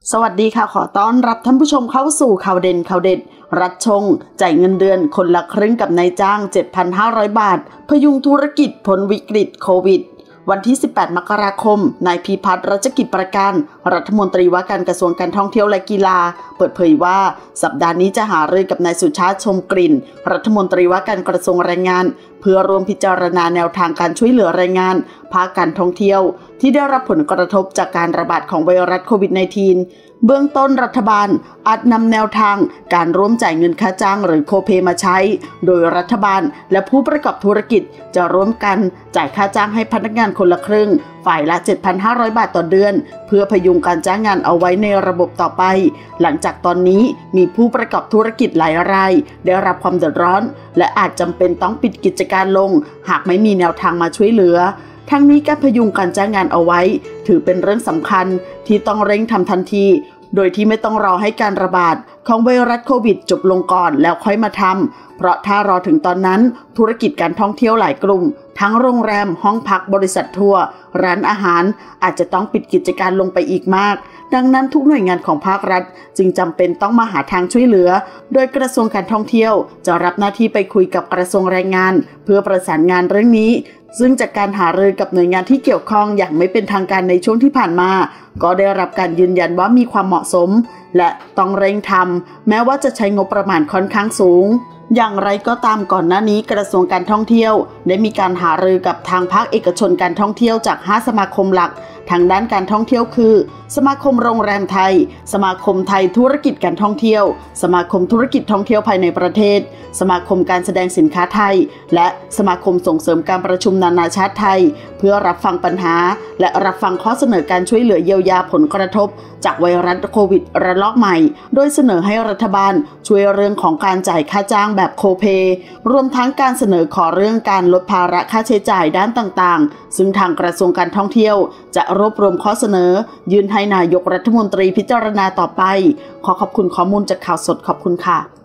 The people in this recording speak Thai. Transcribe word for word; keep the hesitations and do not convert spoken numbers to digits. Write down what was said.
สวัสดีค่ะขอต้อนรับท่านผู้ชมเข้าสู่ข่าวเด่นข่าวเด็ดรัฐชงจ่ายเงินเดือนคนละครึ่งกับนายจ้าง เจ็ดพันห้าร้อย บาทพยุงธุรกิจพ้นวิกฤตโควิดวันที่สิบแปดมกราคมนายพีพัฒน์รัชกิจประการรัฐมนตรีว่าการกระทรวงการท่องเที่ยวและกีฬาเปิดเผยว่าสัปดาห์นี้จะหารือกับนายสุชาติชมกลิ่นรัฐมนตรีว่าการกระทรวงแรงงานเพื่อร่วมพิจารณาแนวทางการช่วยเหลือแรงงานภาคการท่องเที่ยวที่ได้รับผลกระทบจากการระบาดของไวรัสโควิด สิบเก้า เบื้องต้นรัฐบาลอาจนำแนวทางการร่วมจ่ายเงินค่าจ้างหรือโคเพมาใช้โดยรัฐบาลและผู้ประกอบธุรกิจจะร่วมกันจ่ายค่าจ้างให้พนักงานคนละครึ่งฝ่ายละ เจ็ดพันห้าร้อย บาทต่อเดือนเพื่อพยุงการจ้างงานเอาไว้ในระบบต่อไปหลังจากตอนนี้มีผู้ประกอบธุรกิจหลายรายได้รับความเดือดร้อนและอาจจำเป็นต้องปิดกิจการลงหากไม่มีแนวทางมาช่วยเหลือทั้งนี้การพยุงการจ้างงานเอาไว้ถือเป็นเรื่องสำคัญที่ต้องเร่งทำทันทีโดยที่ไม่ต้องรอให้การระบาดของไวรัสโควิดจบลงก่อนแล้วค่อยมาทำเพราะถ้ารอถึงตอนนั้นธุรกิจการท่องเที่ยวหลายกลุ่มทั้งโรงแรมห้องพักบริษัททัวร์ร้านอาหารอาจจะต้องปิดกิจการลงไปอีกมากดังนั้นทุกหน่วยงานของภาครัฐจึงจำเป็นต้องมาหาทางช่วยเหลือโดยกระทรวงการท่องเที่ยวจะรับหน้าที่ไปคุยกับกระทรวงแรงงานเพื่อประสานงานเรื่องนี้ซึ่งจากการหารือกับหน่วยงานที่เกี่ยวข้องอย่างไม่เป็นทางการในช่วงที่ผ่านมาก็ได้รับการยืนยันว่ามีความเหมาะสมและต้องเร่งทำแม้ว่าจะใช้งบประมาณค่อนข้างสูงอย่างไรก็ตามก่อนหน้านี้กระทรวงการท่องเที่ยวได้มีการหารือกับทางภาคเอกชนการท่องเที่ยวจากห้าสมาคมหลักทางด้านการท่องเที่ยวคือสมาคมโรงแรมไทยสมาคมไทยธุรกิจการท่องเที่ยวสมาคมธุรกิจท่องเที่ยวภายในประเทศสมาคมการแสดงสินค้าไทยและสมาคมส่งเสริมการประชุมนานาชาติไทยเพื่อรับฟังปัญหาและรับฟังข้อเสนอการช่วยเหลือเยียวยาผลกระทบจากไวรัสโควิดระลอกใหม่โดยเสนอให้รัฐบาลช่วยเรื่องของการจ่ายค่าจ้างแบบโคเพรวมทั้งการเสนอขอเรื่องการลดภาระค่าใช้จ่ายด้านต่างๆซึ่งทางกระทรวงการท่องเที่ยวจะรวบรวมข้อเสนอยื่นให้นายกรัฐมนตรีพิจารณาต่อไปขอขอบคุณข้อมูลจากข่าวสดขอบคุณค่ะ